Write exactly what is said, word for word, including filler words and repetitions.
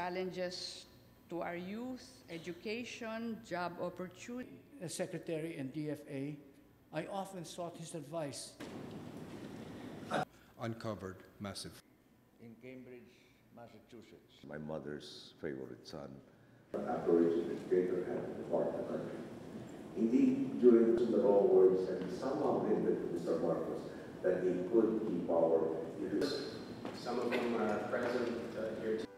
challenges to our youth, education, job opportunity. As Secretary and D F A, I often sought his advice. Uncovered massive. In Cambridge, Massachusetts. My mother's favorite son. Aborigine greater half of the part of the country. Indeed, during the law words, and he somehow hinted to Mister Marcos that he could keep power. Some of them are present uh, here.